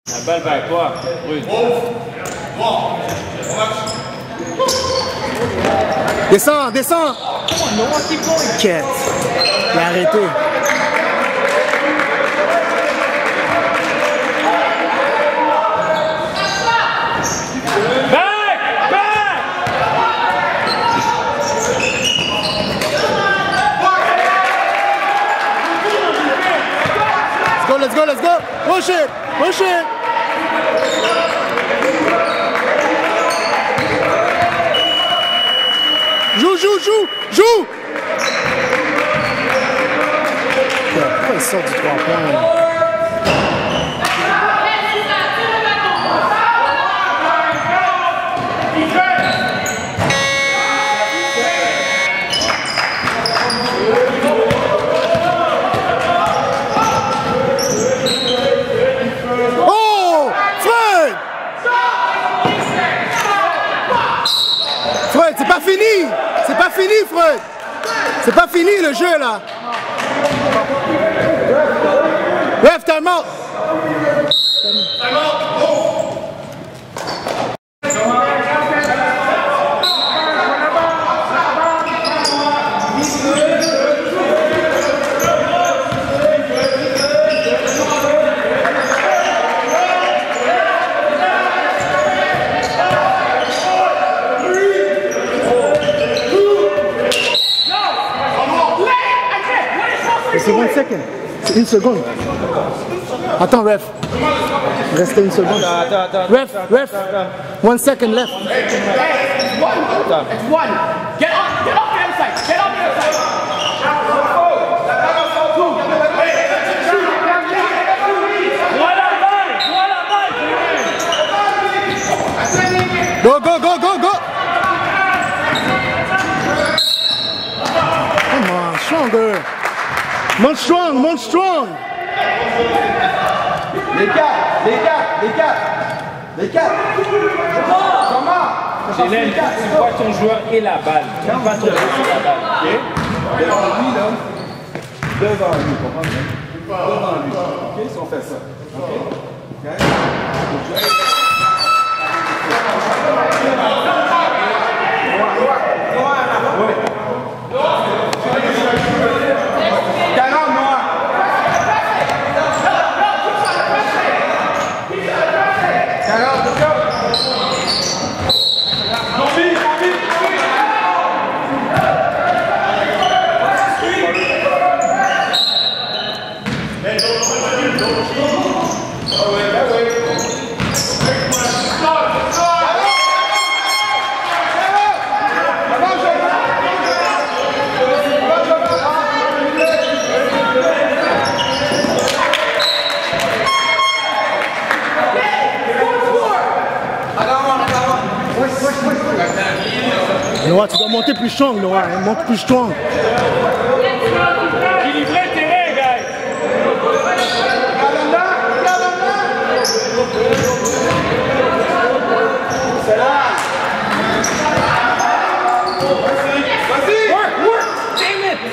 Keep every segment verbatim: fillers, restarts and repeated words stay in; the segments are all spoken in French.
La balle vers toi, Rude. Descends, descends! Quête. Il a arrêté. Back! Back! Let's go, let's go, let's go! Push it! Push it! Joue, joue, joue! Joue! Pourquoi il sort du trois points? Oh! Fred! Fred, c'est pas fini! C'est pas fini, Fred! C'est pas fini le jeu là! Ref, time out! Time out! C'est one second. C'est une seconde. Attends, ref. Restez une seconde. Ref, ref. One second left. It's one. It's one. Get off. Get off the other side. Get off the other side. Go, go, go, go, go. Come on, stronger. Monte strong, monte strong. Les quatre, les quatre, les quatre, les quatre. Comment? Gélène, tu vois ton joueur et la balle. Tu vois ton joueur et la balle, ok? Devant lui, là. Devant lui, comprends? Devant lui. Ok, si on fait ça. Ok? Ok? Noah, tu dois monter plus strong, Noah. Hein? Monte plus strong. Équilibrez le terrain, guys. C'est là. Vas-y. Work, work. Damn it.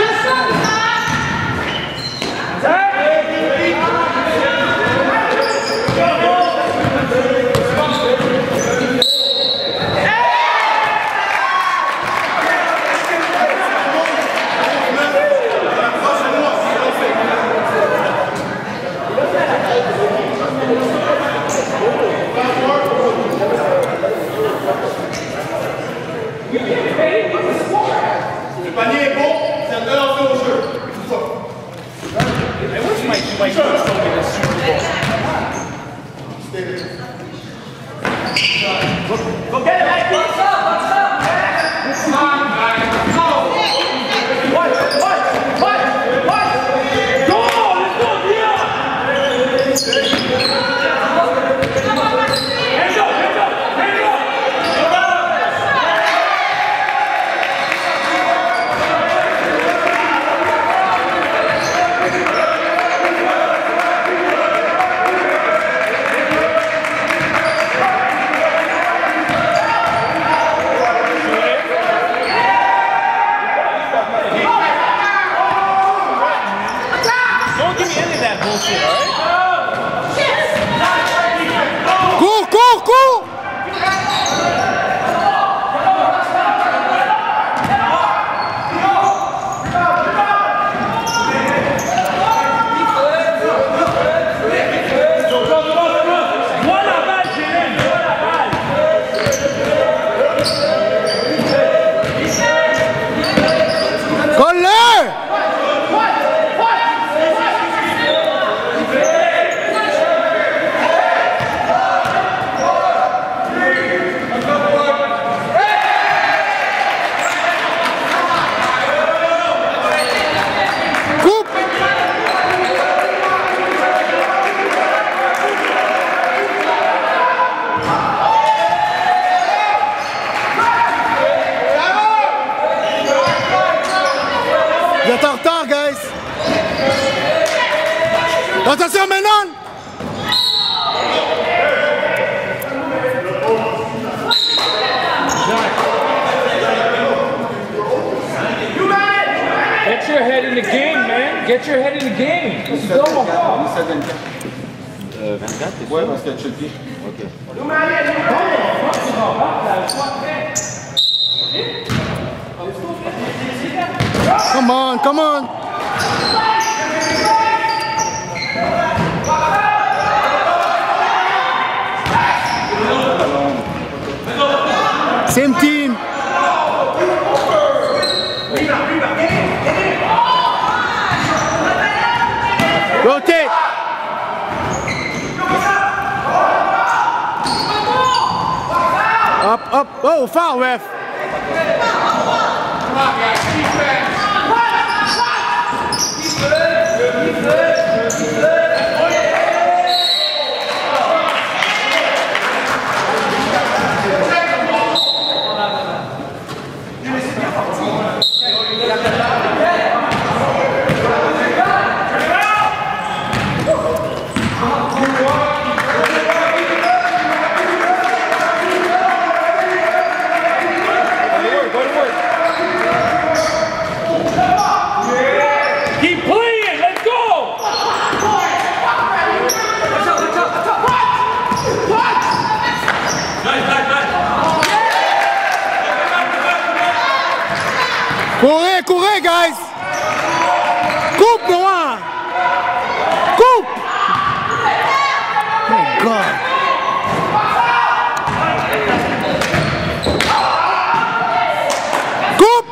Le panier est bon, c'est un relancer au jeu. I wish my, my coach told me this Super Bowl. Go get it, Mike. What's up? What's up? Come on, guys. Go. What? What? What? What? Go! Let's go, Dia! Hands up, hands up, hands up! Attention maintenant. Get your head in the game, man. Get your head in the game. Euh, vingt-quatre, c'est ouais, parce qu'il y a Chucky. Ok. Come on, come on. Same team. Rotate. Up, up. Oh, foul, ref. Courez, courez, guys! Coupe, Noah! Coupe! Oh, God! Coupe!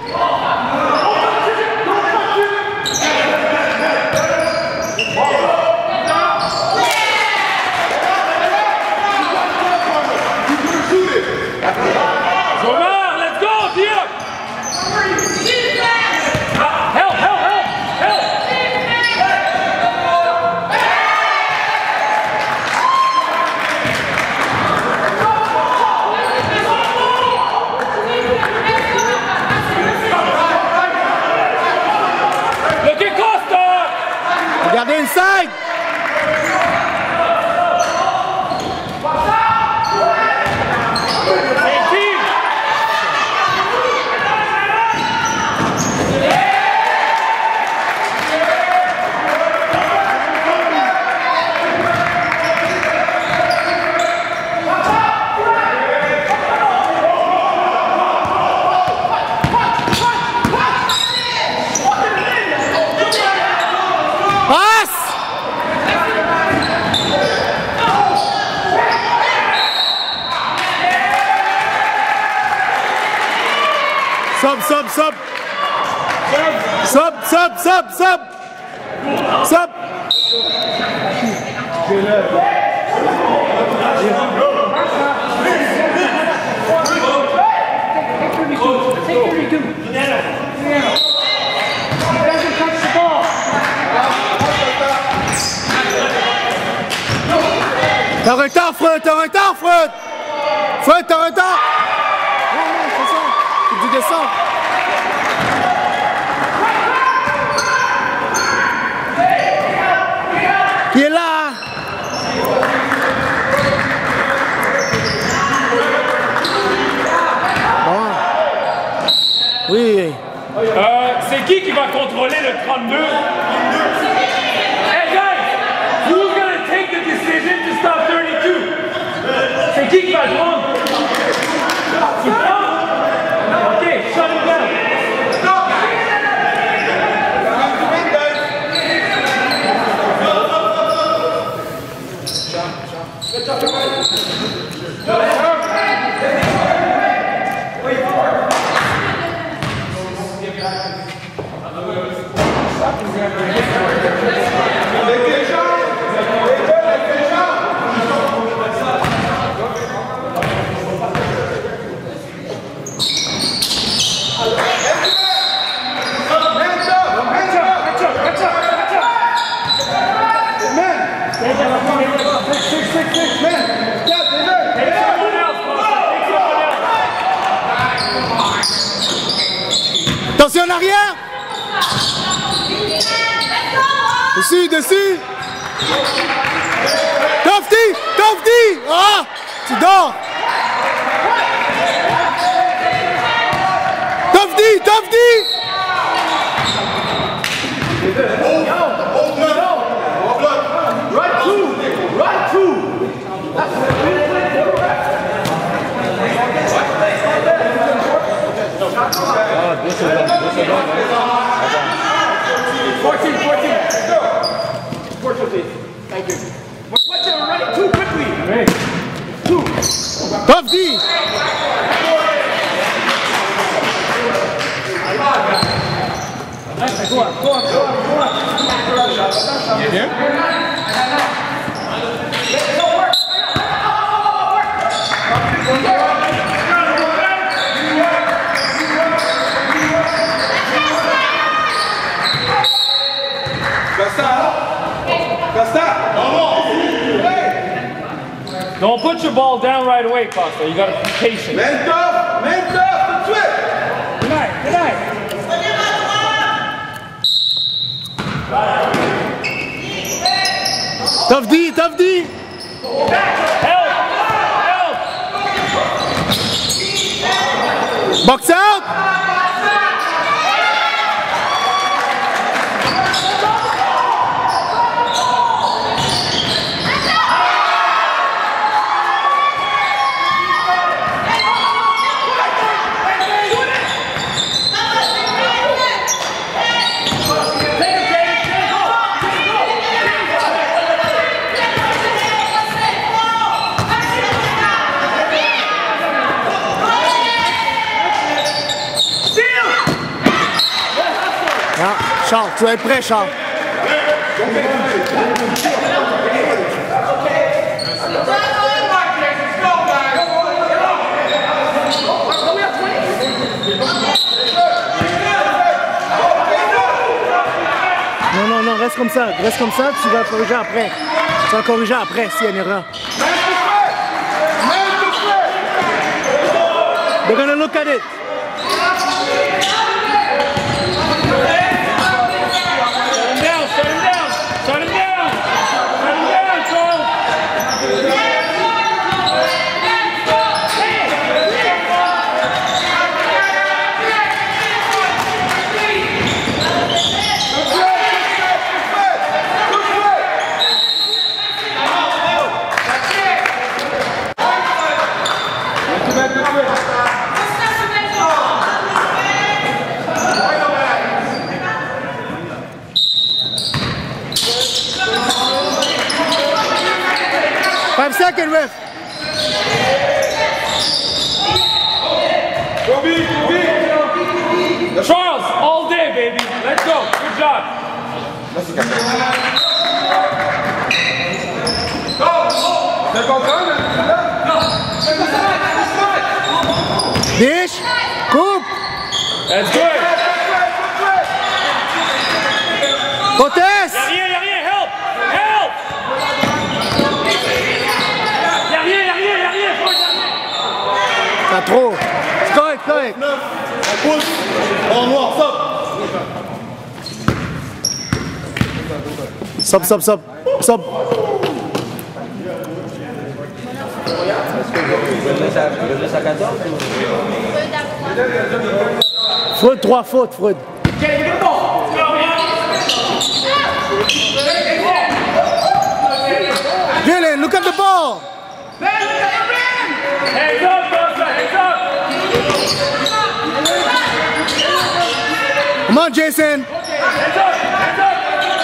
Jomar, let's go, Diop! Help, help, help, help! Look at Costa! Regardez inside! Sub, sub, sub. Sub, sub, sub, sub. Sub. T'as un retard, Freud, t'as un retard, Freud. Freud, t'as un retard. Non, non, c'est ça. Tu descends. Qui est là? Bon. Oui. Euh, c'est qui qui va contrôler le trente-deux? Hey guys, who's gonna take the decision to stop thirty-two? C'est qui qui va le prendre? Tu prends? Ok, shut it down. Attention en arrière. Dessus, dessus. Tough D! Tough D! Ah! Tu dors! Tough D! Tough D! Right two! Right two! fourteen, fourteen. fourteen. Thank you. Watch it right two quickly. Two. Tough D! Go on, go on, go on, go on. You here? Don't put your ball down right away, Costa. You gotta be patient. Main tough! Main tough! Tout de suite! Good night, good night. Tough D! Tough D! Help! Help! Box out! Ah, Charles, tu dois être prêt, Charles. Non, non, non, reste comme ça. Reste comme ça, tu vas corriger après. Tu vas corriger après s'il y a une erreur. They're gonna look at it. Shut him down! Shut him down! Shut him down, Charles! Five seconds, ref. Go beat! Go beat! Charles, all day, baby. Let's go. Good job. T'es content, là? Dish. Coupe. That's good. Conteste. Y'a rien, y'a rien. Help! Help! Y'a rien, y'a rien, y'a rien. Faut y'a rien. T'as trop. C'est correct, correct. On pousse! En noir, stop! Stop, stop, stop. Stop. Freud, trois fautes, Freud. Jalen, look at the ball. Hands up, Costa. Hands up. Come on, Jason. Hands up. Hands up. Hands up.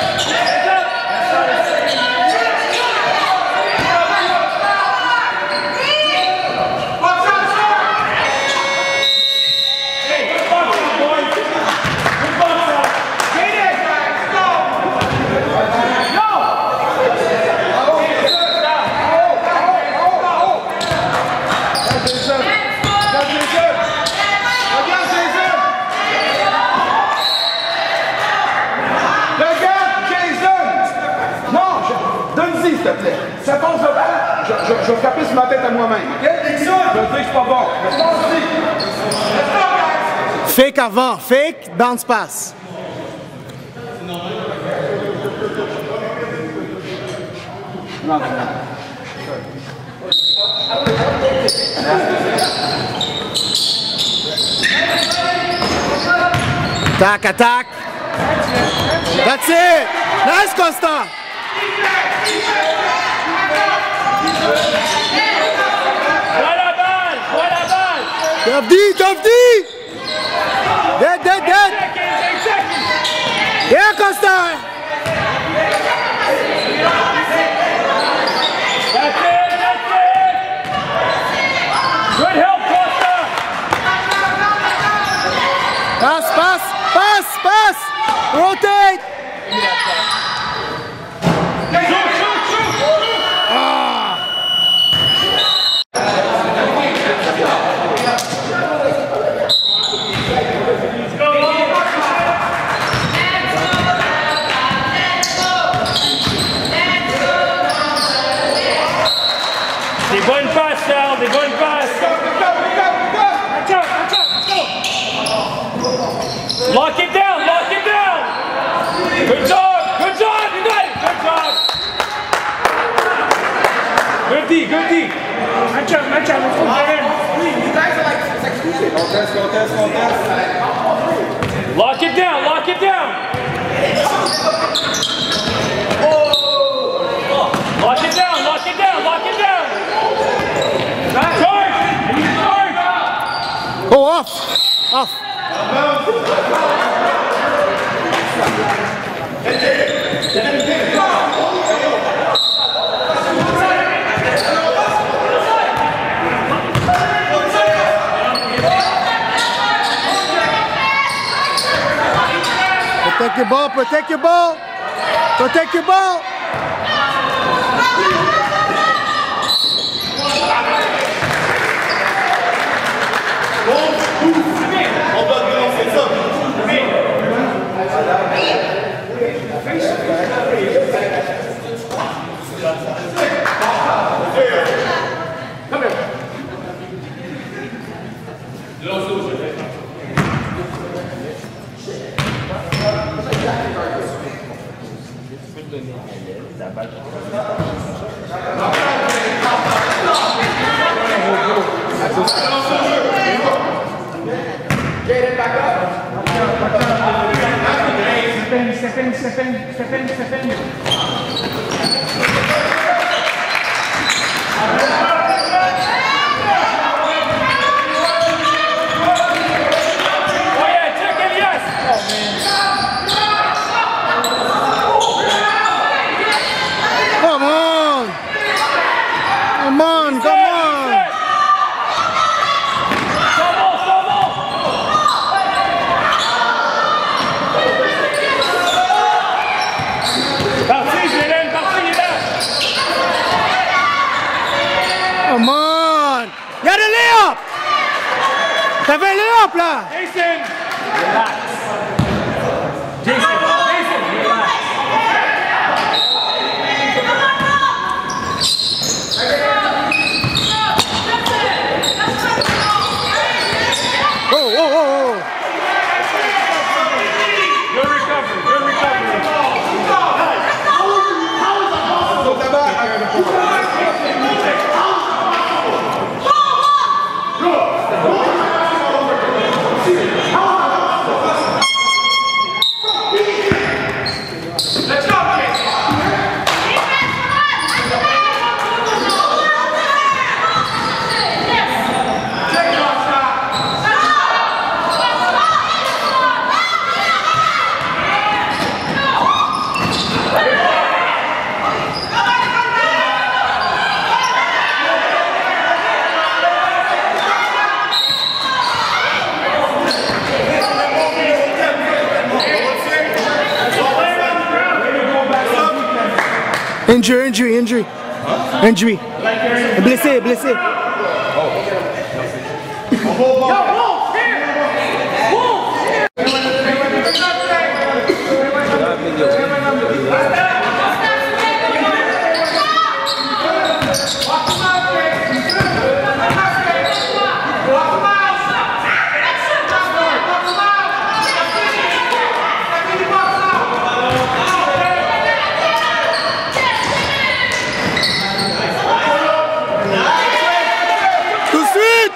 S'il te plaît. Ça passe de balle, je, je, je vais frapper sur ma tête à moi-même, ok? Je vais te dire que je suis pas bon. Mais pense-y. Fake avant, fake, bounce pass. Attack, attack. That's it. Nice, Costa. Voilà balle, voilà balle. Top D, top D. Dead, dead, dead. Yeah, Costa. That's it, that's it. Good help, Costa. Pass, pass, pass, pass. Rotate. Shoot, shoot, shoot. Des bonnes passes, Charles, des bonnes passes. Watch out, watch out, let's go. Lock it down, lock it down. Good job, good job, you got it, good job. Good D, good D. Match up, match up, let's go get in. You guys are like, it's like stupid. Contest, contest, contest. Lock it down, lock it down. Lock it down, lock it down, lock it down. Charge! Charge! Oh, off. Off. Protect your ball, protect your ball. Protect your ball. Get it back up. Step in, step in, step in, step in. Oh yeah, check it, yes. Oh man. Come on. Come on, come on. Come on! Y'a le layup! T'avais un layup là! Jason! Relax. Jason, Jason, relax. Oh, oh, oh, oh! Good recovery, good recovery. Injury, injury, injury. Injury. Blessé, blessé.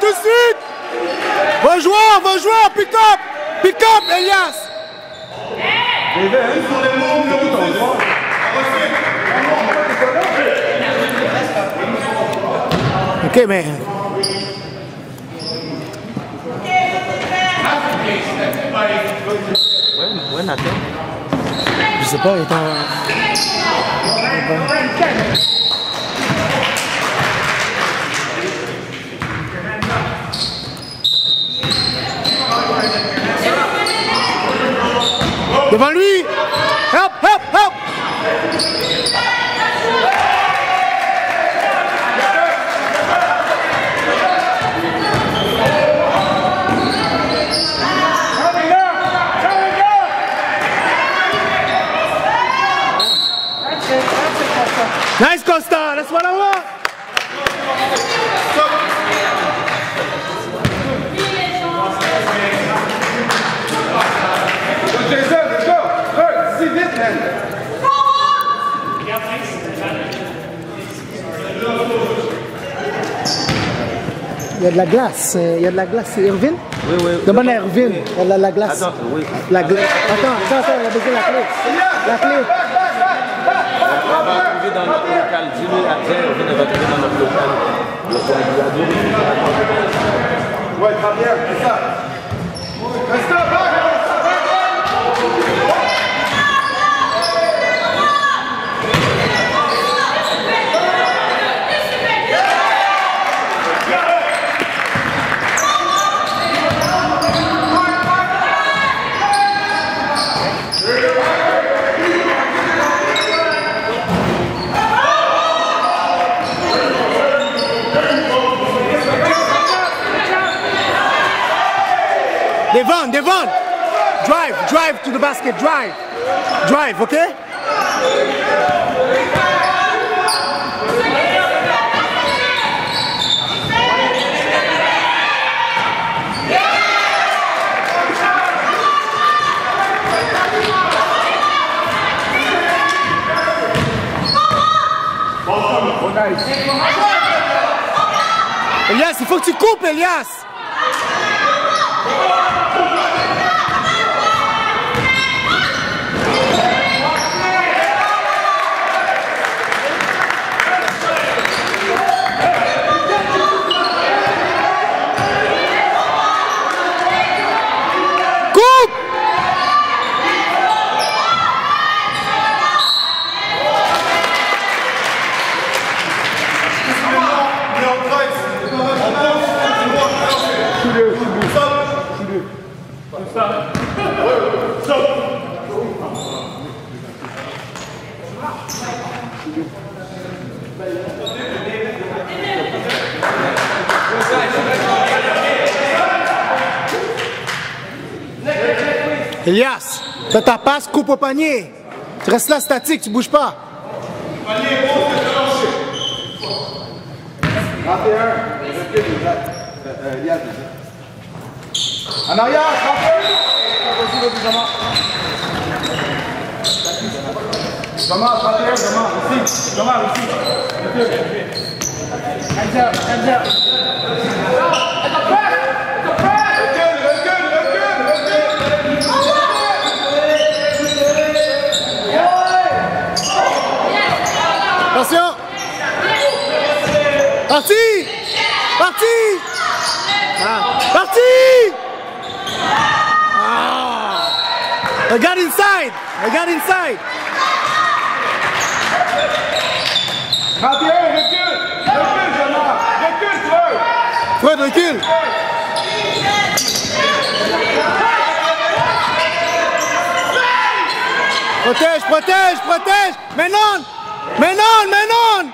tout de suite. Va joueur, va joueur, pick up. Pick up, Elias. Ok, mais... Ouais, Nathan. Je sais pas, il est en... Devant lui! Help, help, help! Nice, Costa! That's what I want! Jason, let's go! Kurt, c'est vite, man! Il y a de la glace. Il y a de la glace. C'est Irvine? Oui, oui. Demande à Irvine. Il y a de la, la glace. Attends, oui. La gla... Attends, attends, attends, il a besoin de la clé. La clé. On va trouver dans notre local. Dis-lui à Pierre, Irvine va trouver dans notre local. Ouais, Javier, c'est ça. Reste là, back! Devon, Devon! Drive, drive to the basket, drive! Drive, okay? Elias, il faut que tu coupes, Elias! Elias, fais ta passe, coupe au panier. Tu restes là statique, tu bouges pas. Panier bon, c'est trente et un, Elias, en arrière, trente et un. Vas-y, vas-y, Jamal. Jamal, trente et un, Jamal, ici. Jamal, ici. Hands up, hands up. Attention! Parti! Parti! Ah. Parti! Ah. I got inside! I got inside! trente et un, recule! Recule, Jamal! Recule, Freud! Freud, recule! Protège, protège, protège! Mais non! Mais non, mais non!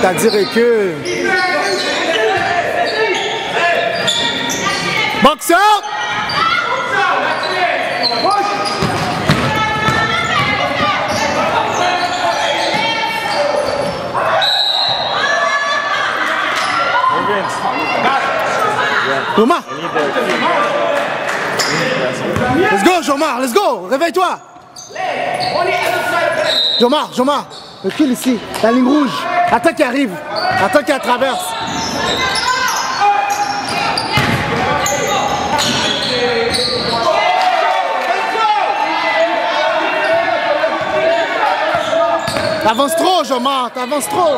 T'as dit recul. Box out! Jomar! Let's go, Jomar, let's go! Réveille-toi! Jomar, Jomar, recule ici, la ligne rouge. Attends qu'il arrive, attends qu'il traverse. T'avances trop, Jomar, t'avances trop.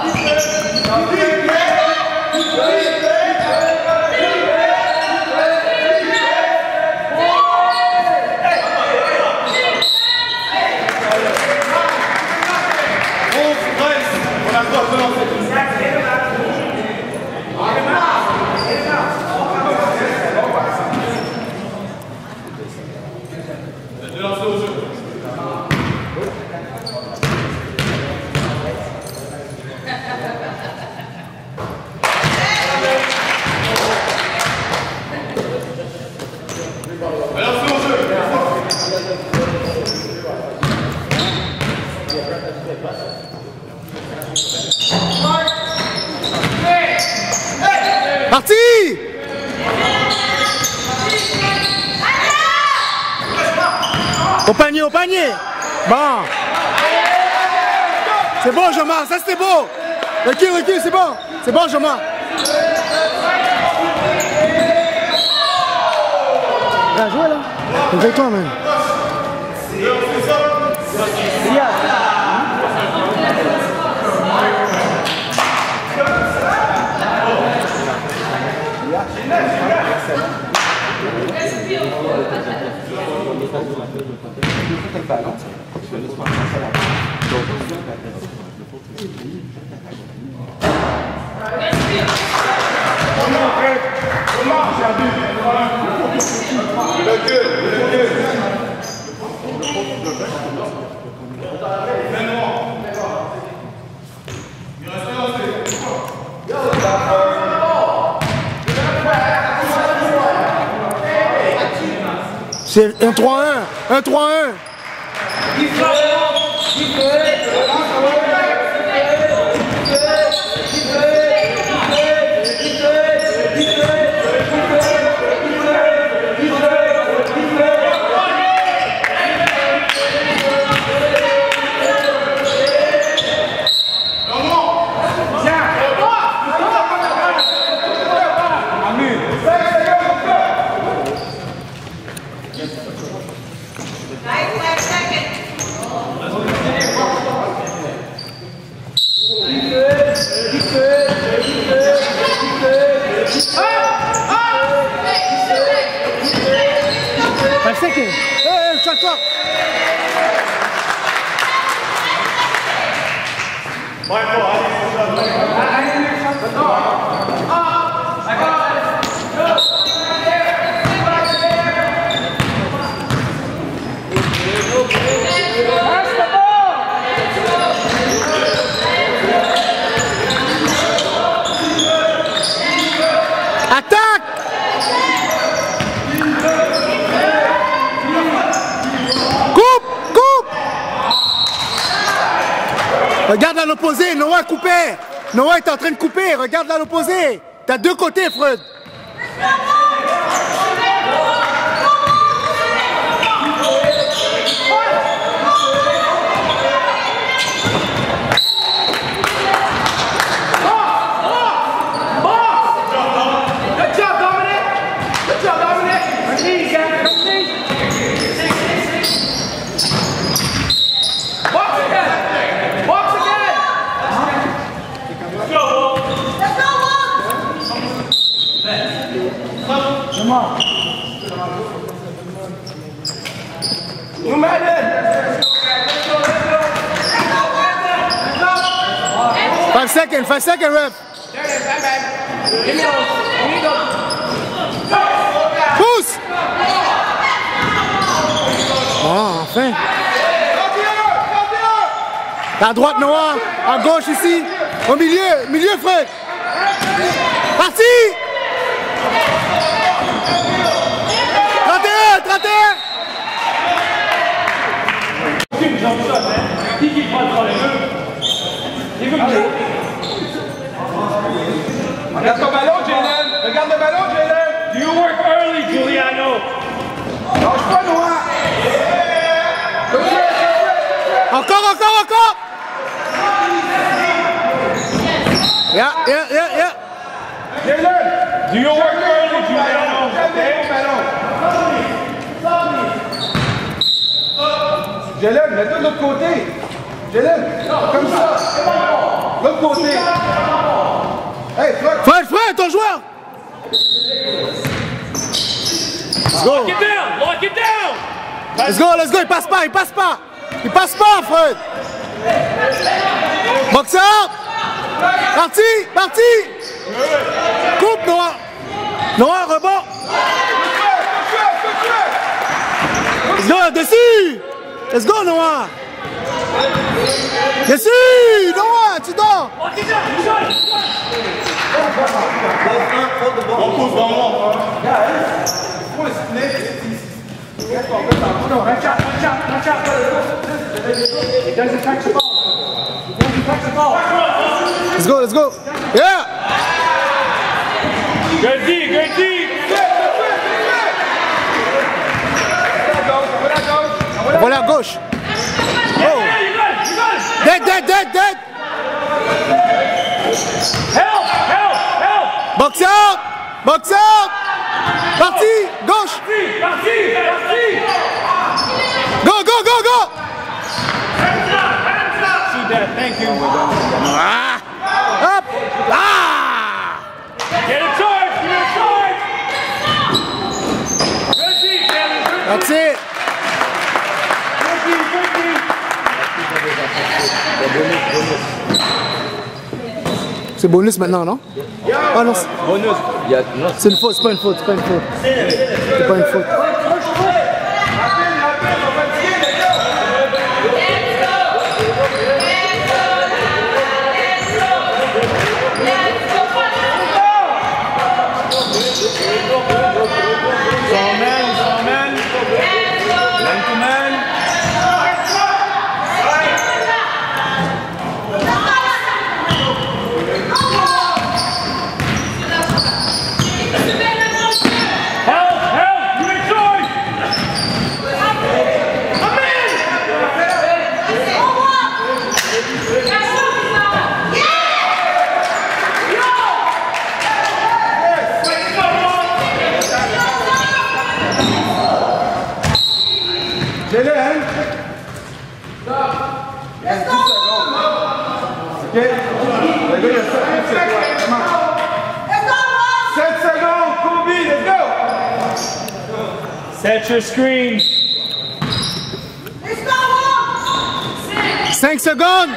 Parti! Au panier, au panier! Bon! C'est bon, Jomar, ça c'était beau! Recule, recule, c'est bon! C'est bon, Jomar! Bien joué là! Réveille-toi, même! C'est un trois un, un trois un. Five seconds. Hey, hey, shut up. Attaque! Coupe! Coupe! Regarde à l'opposé, Noah coupé. Noah est en train de couper, regarde à l'opposé. T'as deux côtés, Freud. Five seconds, five seconds, ref. Pousse! Oh, enfin. À droite, Noah. À gauche, ici. Au milieu. Milieu, Fred. Parti. trente et un, trente et un. Qui qui prend le trois les deux? Regarde ton ballon, Jalen. Regarde le ballon, Jalen. Do you work early, Giuliano? Lâche pas, Noah. Encore, encore, encore. Yeah, yeah, yeah, yeah. Jalen. Do you work early, Giuliano? Calmez ton ballon. Jalen, mets-toi de l'autre côté. Jalen, comme ça. L'autre côté. Hey, Fred. Fred, Fred, ton joueur. Let's go. Lock it down! Lock it down! Let's go, let's go. Il passe pas, il passe pas. Il passe pas, Fred. Box up. Parti, parti. Coupe, Noah. Noah, rebond. Let's go, dessus. Let's go, Noah. Dessus, Noah, tu dors. Lock it down! You got it! On pousse dans moi. No, watch out, watch out, watch out. It doesn't touch the ball. It doesn't touch the ball. Let's go, let's go. Yeah. Good D, good D! Voilà à gauche. Yeah, yeah, you got it! You got it! Dead, dead, dead, dead. Help! Help! Help! Box out. Box out. Parti, gauche. Parti! Parti! Parti! Go, go, go, go. Hands up! Hands up! See that, thank you. Ah. Up. Ah. Get a charge! Get a charge! Good D, Taylor! Good D! That's it. Good D, good D! C'est bonus maintenant, non? Ah non, Bonus. Il y a, non, c'est une faute, c'est pas une faute, c'est pas une faute. C'est pas une faute. Strong man, strong man. Man to man. Help, help, you in charge. I'm in. Jalen. Let's go. OK? Le gars, il a sept c'est toi. Comment? sept secondes, Kobe, let's go! Set your screen. cinq secondes.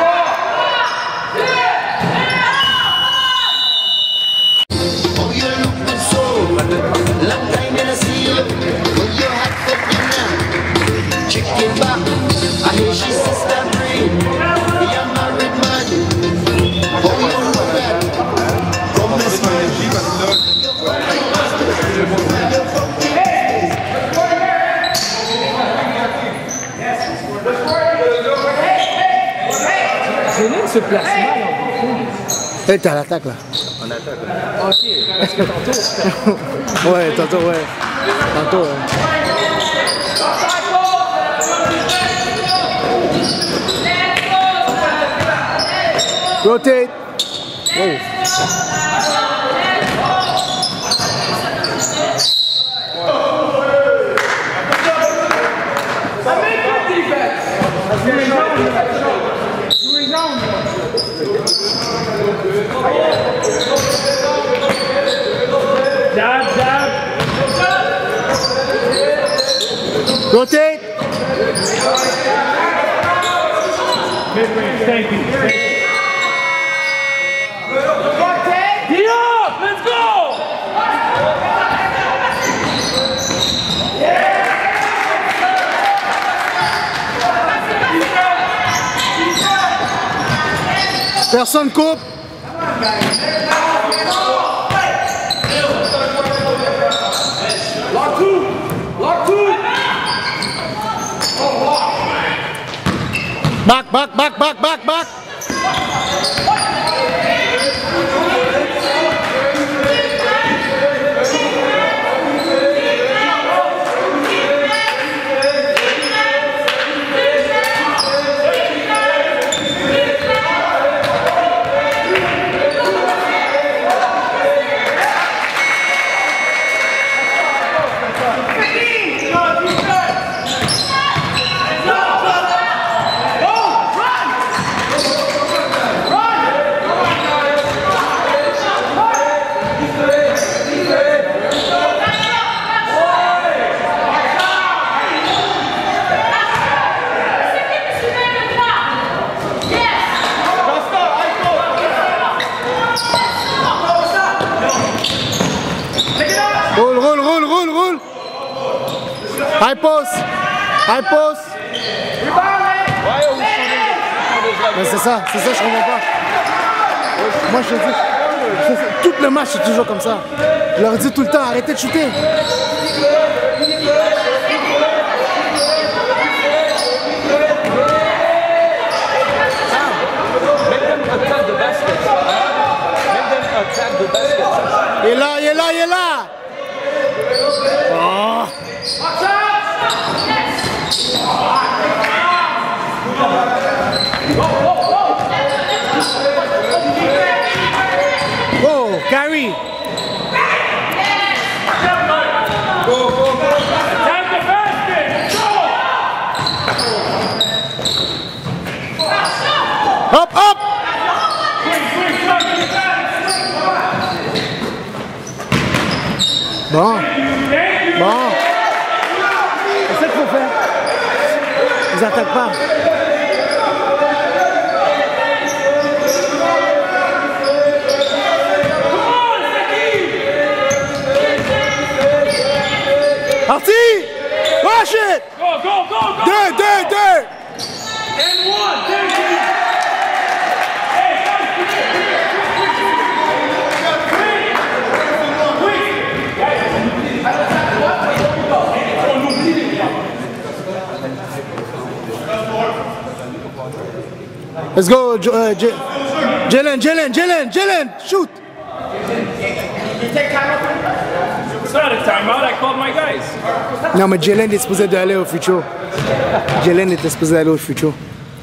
Ce placement, là. T'es à l'attaque, là. on attaque. Ok, parce que tantôt. Ouais, tantôt, ouais. Tantôt, ouais. Rotate. Wow. Jab, jab. Rotate. Mid-range, thank you. Thank you. Diop, let's go! Personne coupe. Lock two! Lock two! Back, back, back, back, back, back. Roule, roule, roule, roule, roule. High post. High post. Mais c'est ça, c'est ça, je comprends pas. Moi, je te dis, tout le match, c'est toujours comme ça. Je leur dis tout le temps, arrêtez de shooter. Il est là, il est là, il est là. Oh. Oh, carry. Attack the basket! Go! Up, up. Bon. Bon. C'est ça qu'il faut faire. Ils n'attaquent pas. Parti! Rush it! Go, go, go, go! Deux, deux, deux! And one, two, three! Hey, guys, quick, quick, quick! Let's go, uh, Jalen, Jalen, Jalen, Jalen, shoot! It's not a timeout, I called my guys. Non, mais Jalen est supposé d'aller au futur. Jalen était supposé aller au futur.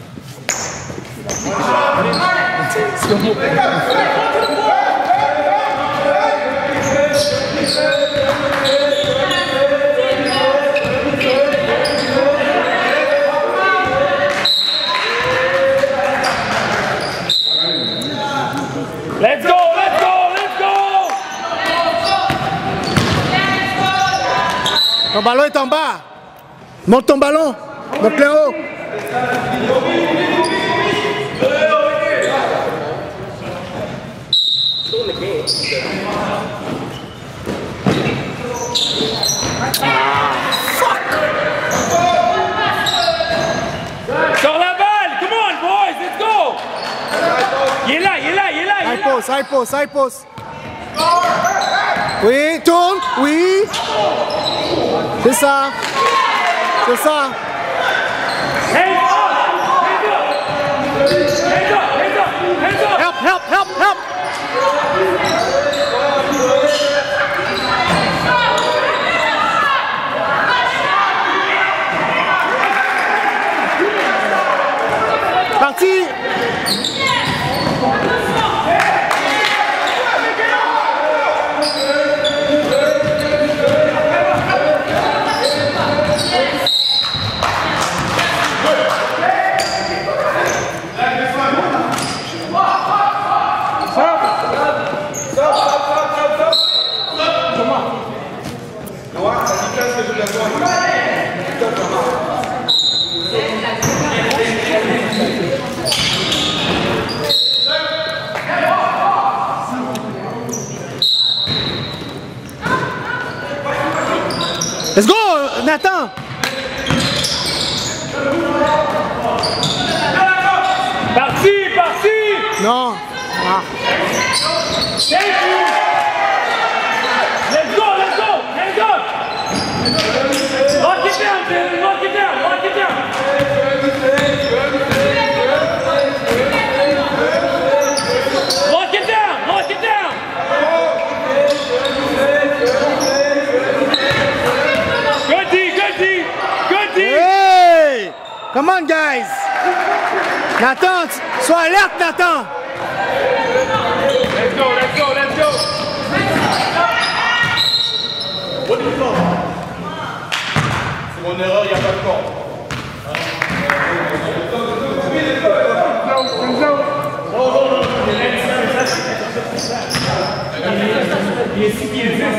Let's go, let's go, let's go! Ton ballon est en bas. Monte ton ballon. Monte-le haut. Sur la balle! Come on, boys, let's go! Il est là, il est là, il est là, il est High là! post, high post, high post. Oui, tourne, oui. C'est ça. C'est ça. Hands up! Hands up! Hands up! Hands up! Hands up! Help, help, help, help. Parti. Let's go, Nathan. Parti, parti! Non. Ah. Thank you. Let's go, let's go, let's go. Lock it down, Taylor. Lock it down, lock it down. Lock it down, lock it down. Good D, good D, good D. Hey! Come on, guys. Nathan, sois alerte, Nathan. Let's go, let's go, let's go. C'est mon erreur, il n'y a pas de temps. Il est six pieds dix, là.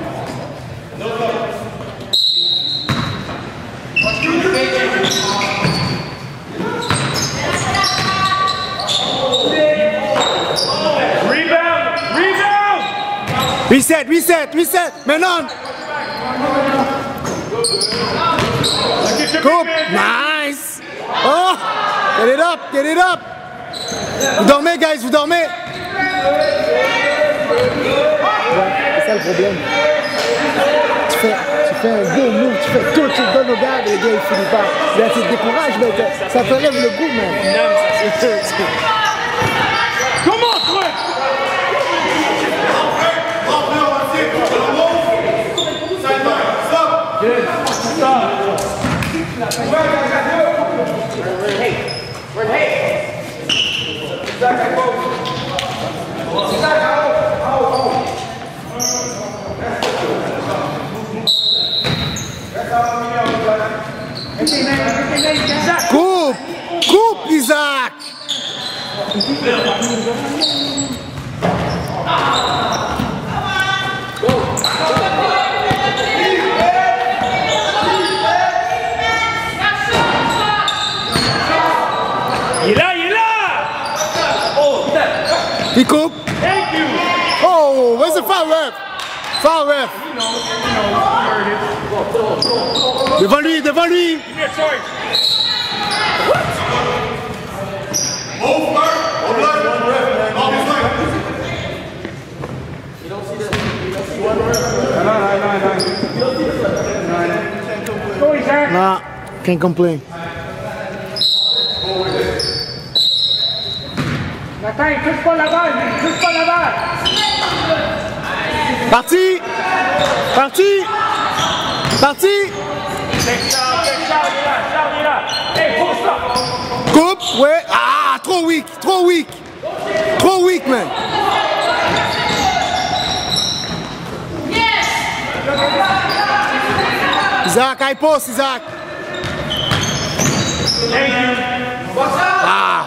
Rebound! Rebound! Reset, reset, reset. Maintenant. Coupe. Nice. Oh! Get it up, get it up. Vous dormez, guys, vous dormez. C'est ça le problème. Tu fais, tu fais un beau move, tu fais tout, tu le donnes au gars, et le gars il finit pas. Là, tu te décourages, mais ça te lève le goût, man. Comment, truc? Coupe! Coupe, Isaac! Il est là, il est là! Oh, putain! Il coupe! Thank you! Oh, where's the foul ref? Foul ref! Devant lui, devant lui! Give me a charge! Go, Isaac! Nah, can't complain. Nathan, touche pas la balle, touche pas la balle! Parti! Parti! Parti! Charles, Charles, Charles est là, Charles est là! Hey, post up! Coupe, ouais. Ah, trop weak, trop weak. Trop weak, man. Isaac, high post, Isaac. Thank you! Ah.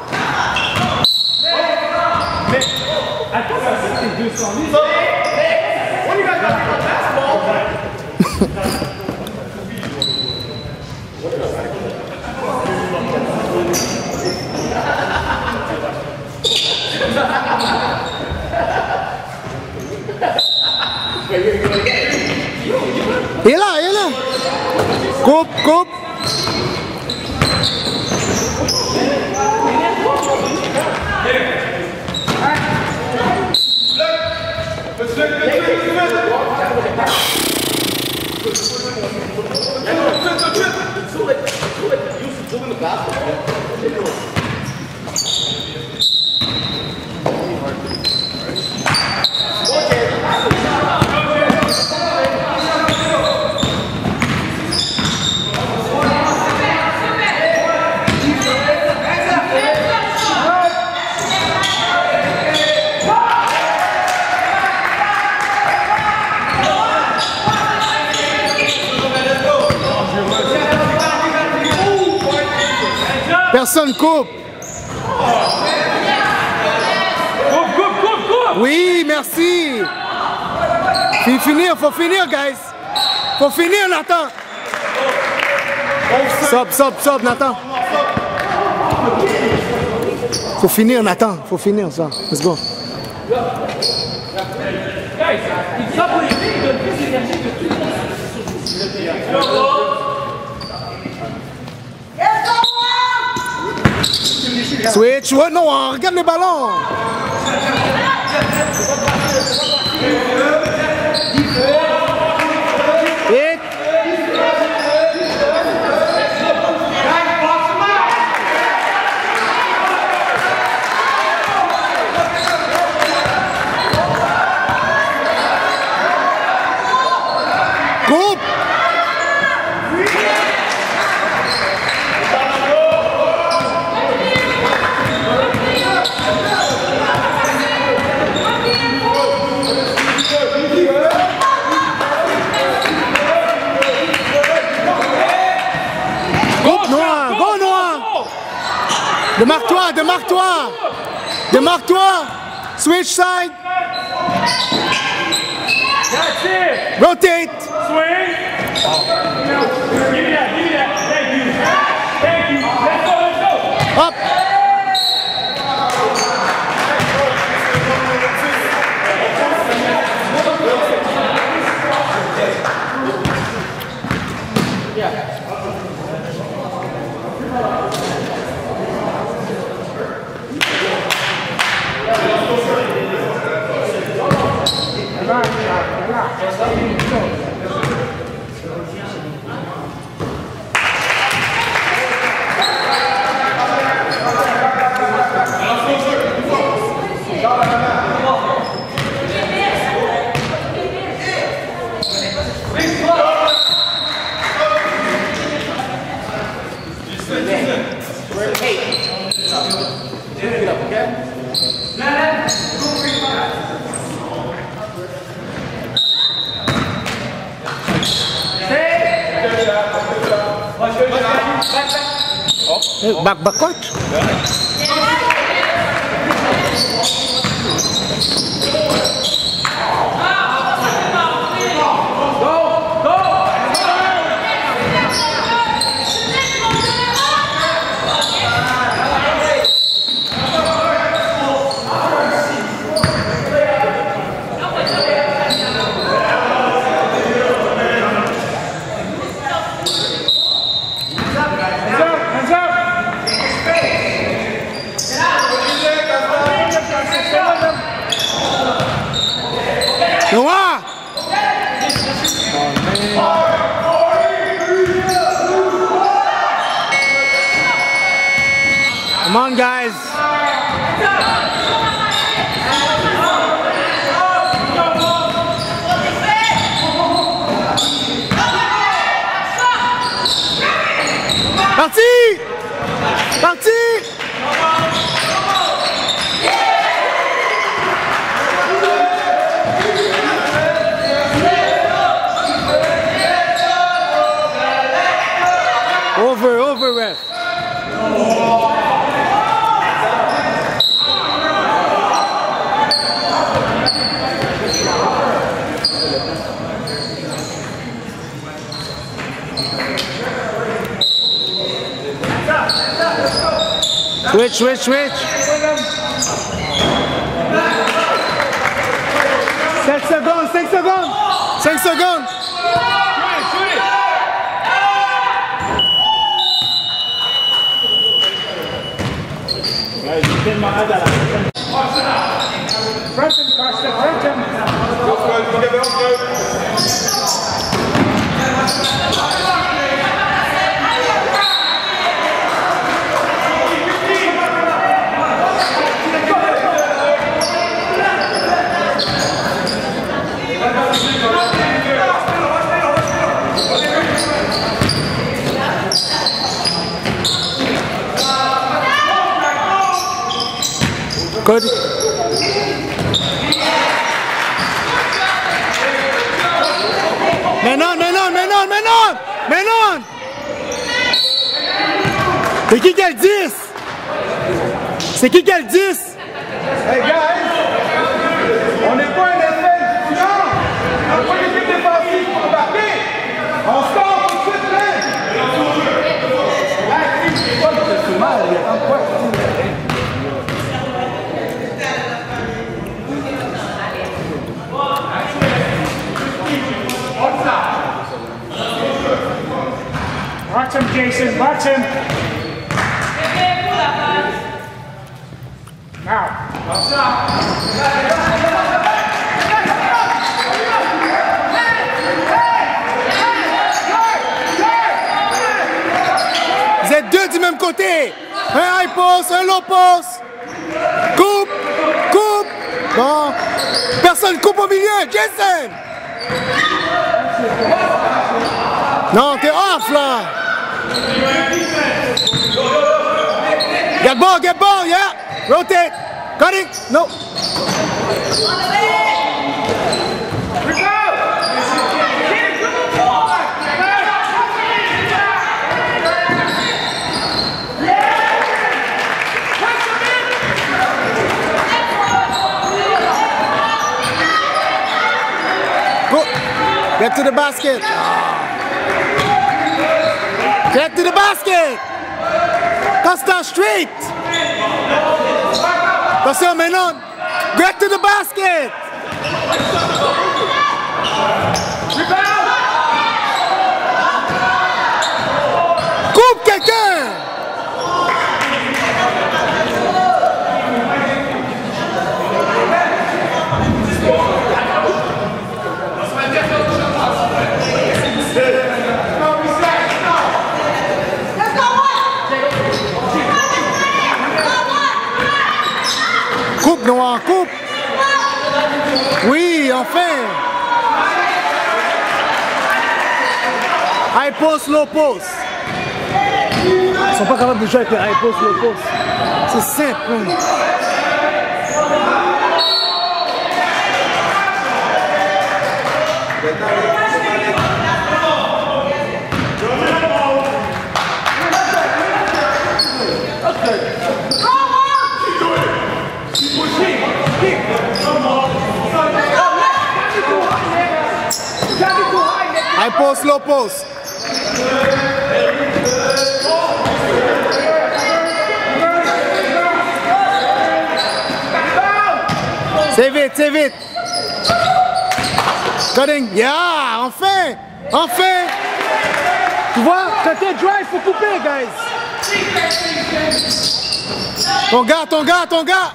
Mais, attends, ça c'est deux cent mille! Il est là, il est là. Coupe, coupe. Personne coupe. Coupe, coupe, coupe, coupe! Oui, merci. Faut finir, faut finir, guys. Faut finir, Nathan. Stop, stop, stop, Nathan. Faut finir, Nathan. Faut finir ça. Let's go. Guys, il sort pour les filles, il donne plus d'énergie que tout le monde. Switch, ouais, non, hein, regarde le ballon. Hit. Coupe. Démarque-toi, démarque-toi! Démarque-toi! Switch side! That's it! Rotate! Swing! Give me that, give me that. Thank you. Thank you. Let's go, let's go! Up! Back, back court. Noah! Come on, guys. Parti! Parti! Over, over, ref. Switch, switch, switch. cinq secondes, cinq secondes. cinq secondes. Tellement hâte à la prochaine. Preston, Preston, Preston. Good. Menon, Menon, Menon, Menon, Menon. C'est qui qui a le dix? C'est qui qui a le dix? Hey guys, on n'est pas un effet étudiant. On n'est pas une équipe défensive pour embarquer. On sort tout de suite, là. C'est mal, il y a tant de quoi. Watch him, Jason. Watch him. Vous êtes deux du même côté. Un high post, un low post. Coupe, coupe. Bon. Personne coupe au milieu. Jason. Non, t'es off là. Get ball, get ball, yeah. Rotate. Got it. No. Go. Get to the basket. Get to the basket. Costa straight. Attention maintenant. Get to the basket. Coupe quelqu'un. Coupe, Noah, coupe. Oui, enfin. High post, low post. Ils sont pas capables de jouer avec le high post, low post. C'est simple. Hein. High post, low post. C'est vite, c'est vite. Cutting. Yeah, enfin. Enfin. Tu vois, quand t'es drive, faut couper, guys. Ton gars, ton gars, ton gars.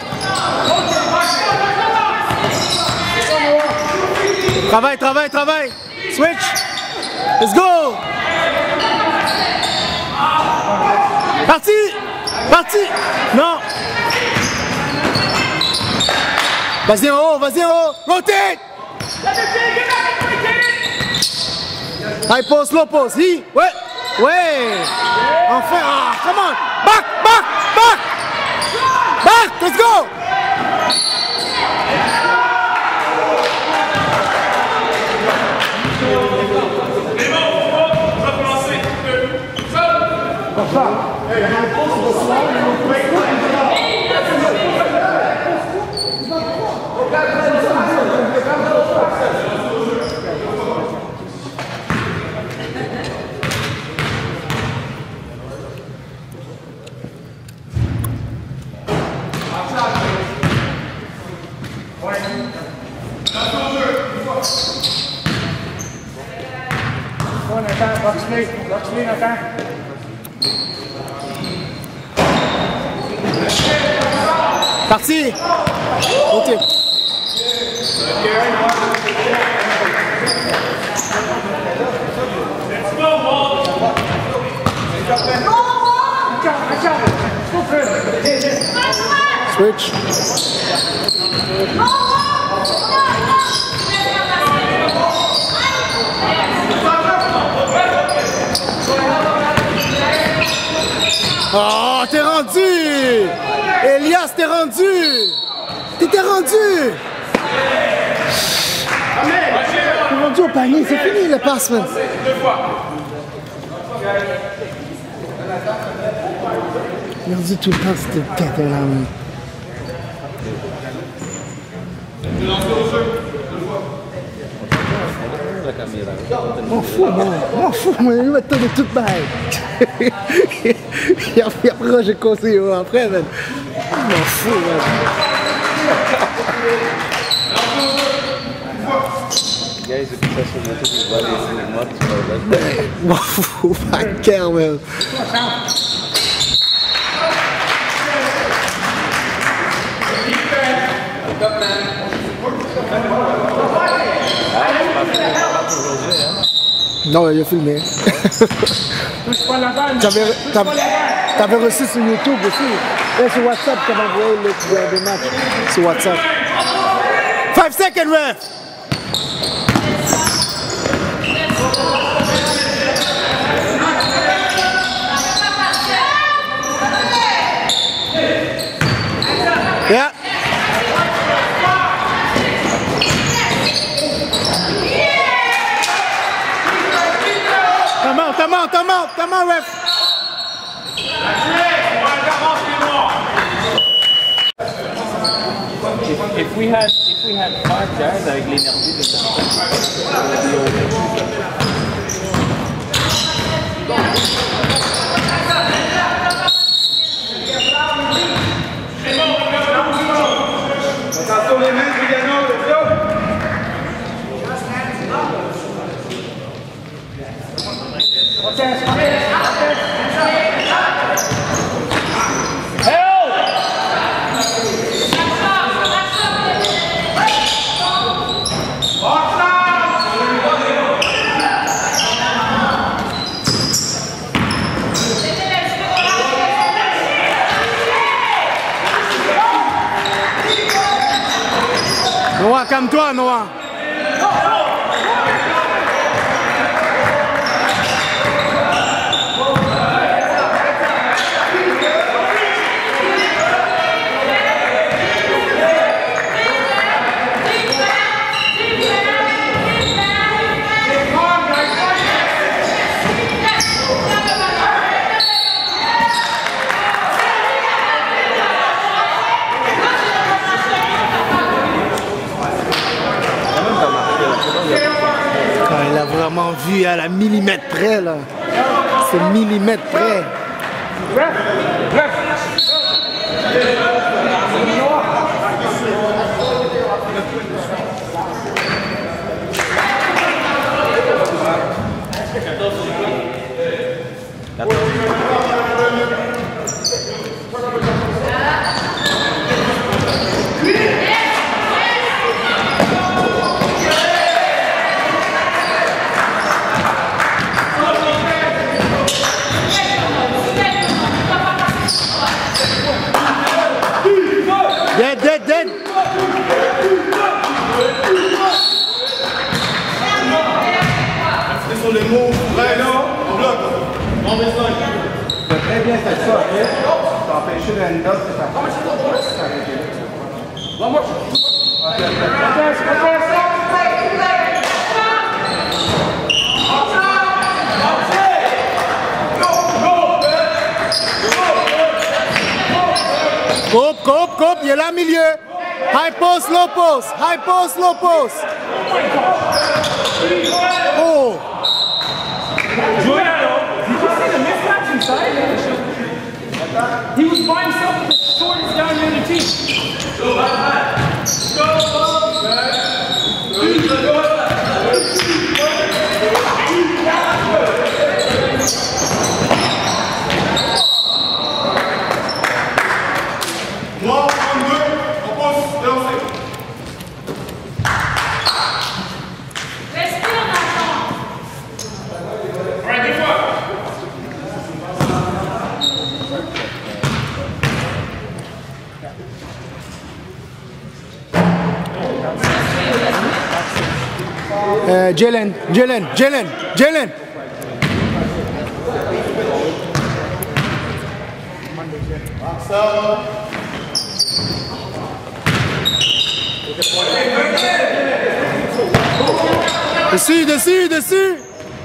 Travaille, travaille, travaille. Switch. Let's go. Parti. Parti. Non. Vas-y en haut, vas-y en haut. Rotate. High post, low post. He. Ouais. Ouais. Enfin. Ah, come on. Back, back, back. Back. Let's go. Parti. Ok. Switch. Oh, t'es rendu! Elias, t'es rendu! T'étais rendu! T'es rendu au panier, c'est fini le passe, man! Il est rendu tout le temps, c'était tête là, man. M'en fous, moi. M'en fous, moi. Il va te donner toute balle. Et après, j'ai conseillé après, man. M'en fous, man. Guys, if you sur YouTube, vous voyez les modes, tu vas le M'en fous, pas de cœur, man. Non, il a filmé. T'avais reçu sur YouTube aussi. Et sur WhatsApp, tu m'as envoyé le des matchs. Sur WhatsApp. five seconds, ref! Yeah. Come on, come on, come on, come on, ref. If, if we had if we had five guys avec l'énergie de ça. Attention les mains, Trigano, let's go! Noah, calme-toi, Noah. Il a vraiment vu à la millimètre près, là. C'est millimètre près. Dead, dead, dead. C'est sur les mots, ouais, non, on bloque. On va très bien fait ça, ok? T'as empêché le hand-up de ta part. Coupe, coupe, coupe, il est là au milieu. High post, low post. High post, low post. Oh. Giuliano, did you see the mismatch inside? He was by himself with the shortest down in the team. Go, go, trois, trente-deux, on pose, lancer. Respire maintenant. Alright, des fois. Euh, Jalen, Jalen, Jalen, Jalen. Dessus, dessus, dessus.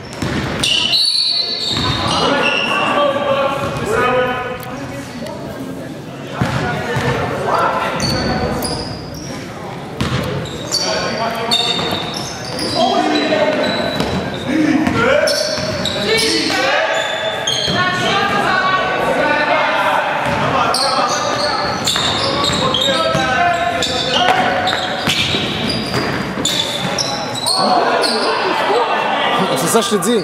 C'est ça, je te dis.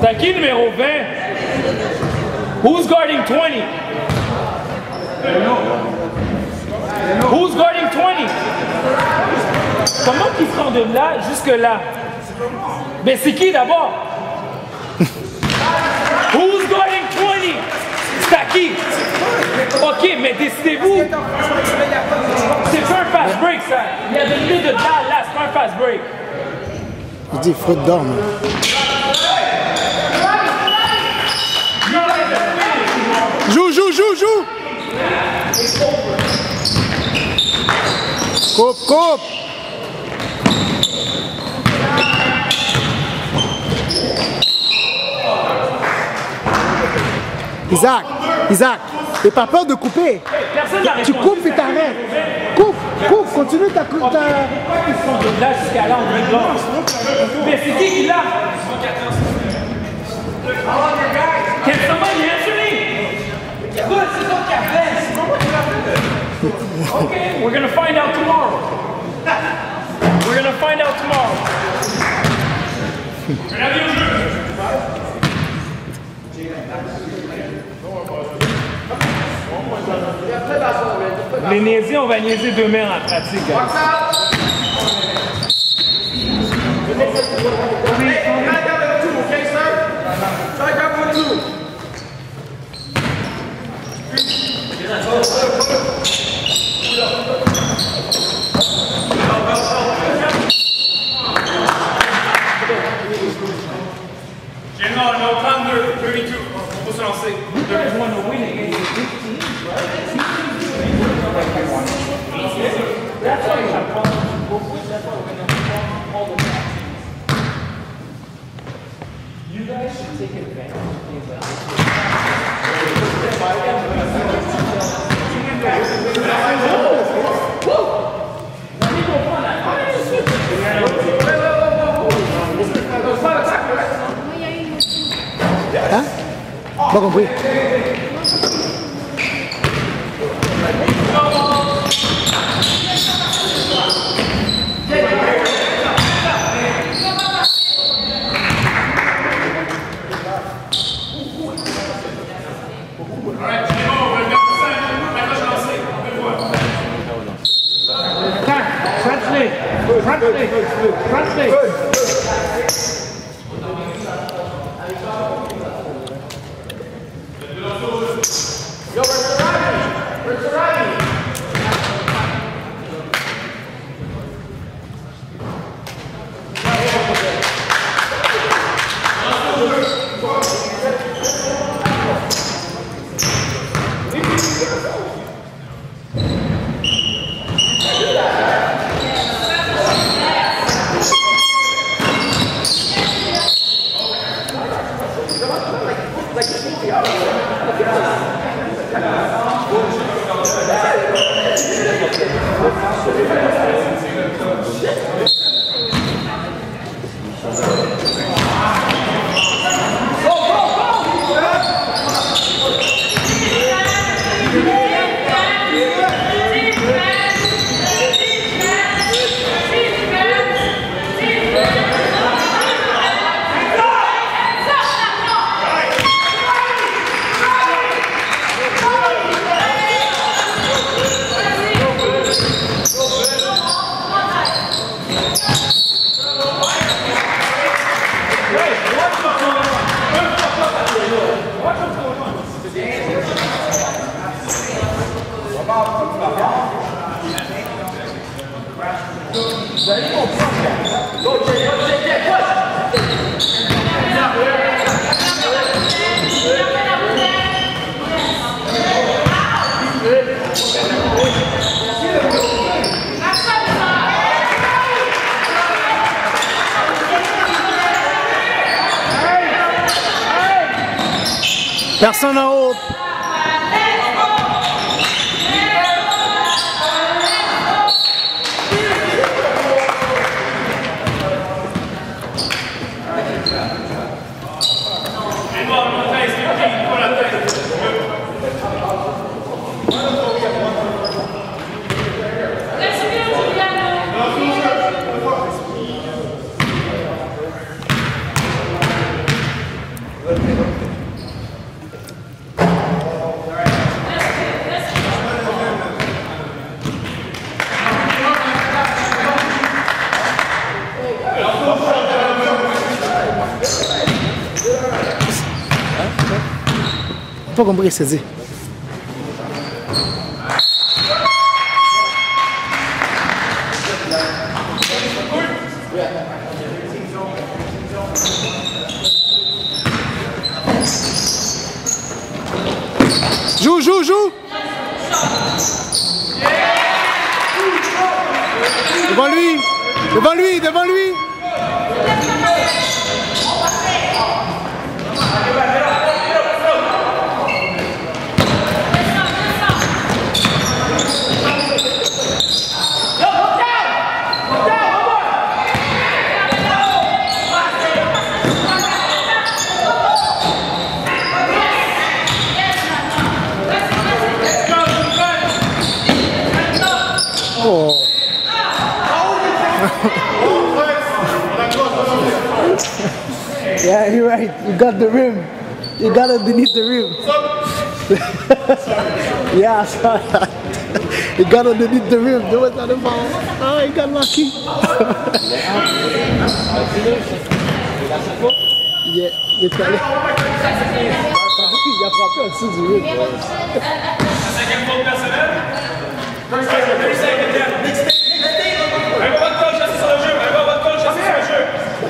C'est à qui numéro vingt? Who's guarding twenty? Who's guarding twenty? Comment ils se rendent de là jusque là? Mais c'est qui d'abord? Who's guarding twenty? C'est à qui? Ok, mais décidez-vous. C'est pas un fast break, ça. Il y a des minutes de là, là, c'est pas un fast break. Je dis faute d'or, man. Joue, joue, joue, joue. Coupe, coupe. Isaac, Isaac, n'aie pas peur de couper. Tu coupes et t'arrêtes. Coupe, coupe, continue ta coupe. Ta... Ils sont de là jusqu'à là en driblant. Mais c'est qui qui l'a? Can somebody answer me? Good, c'est toi qui as fait. Okay, we're gonna find out tomorrow. We're gonna find out tomorrow. Les niaiser, on va niaiser demain en pratique, guys. Général, no thunder, thirty-two. On va se lancer. That's why you have problems with both. That's why we're going to perform all the time. You guys should take advantage of things like this. Hein? Pas compris. Translate! Translate! Translate! Personne en haut. pas compris ce que c'est dit. Joue, joue, joue! Devant lui! Devant lui! Devant lui! Oh. Yeah, you're right. You got the rim. You got underneath the rim. Yeah, I saw that. You got underneath the rim. There was not a ball. Oh, he got lucky. Yeah, il est allé. Il a frappé au-dessus du rim. Cinquième faute personnelle. thirty seconds down. Allez, pas de coach, assis sur le jeu. Allez, pas de coach, assis sur le jeu.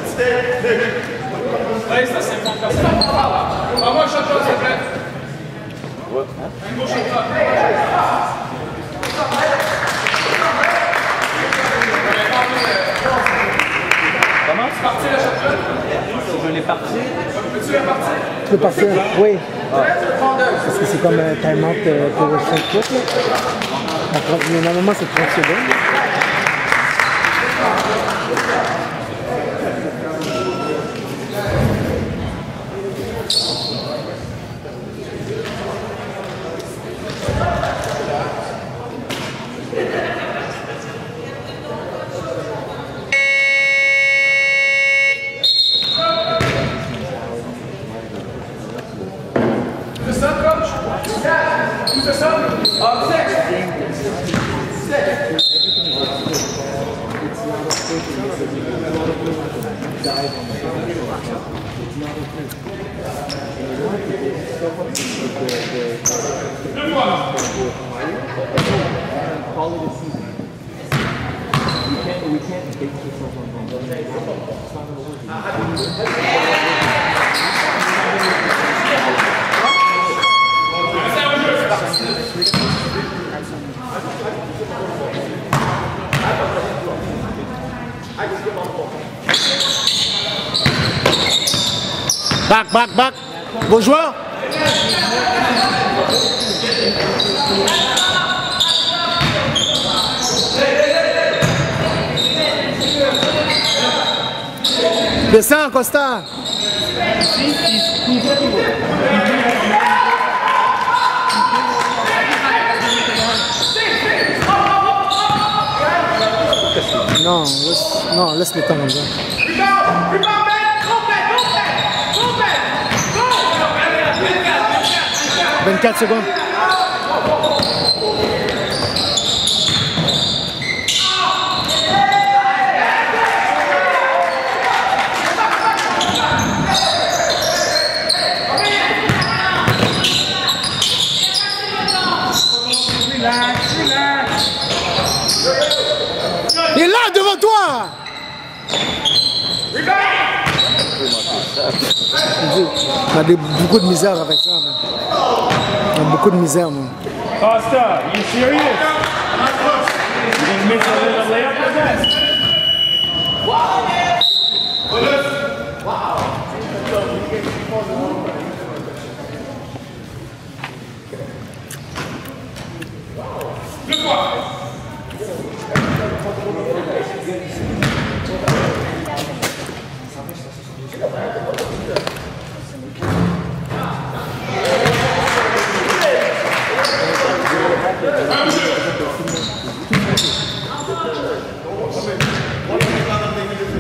Allez, ça c'est faute personnelle. Envoie un shot shot, s'il te plaît. Un gros shot shot. Comment? C'est parti la shot shot? Je l'ai parti. Peux-tu la partir? Tu peux partir? Oui. Parce que c'est comme un time-out euh, pour cinq fautes. Mais normalement, c'est trente secondes. Back, back, back. Vos joueurs. Descends, Costa. Non, laisse, non, laisse le temps comme ça. vingt-quatre secondes. Il est là devant toi. On a des, beaucoup de misère avec ça. Man. On a beaucoup de misère. Man. Costa, you serious? You gonna miss a little layup or that? Good one.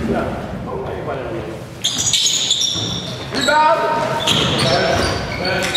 Rebound!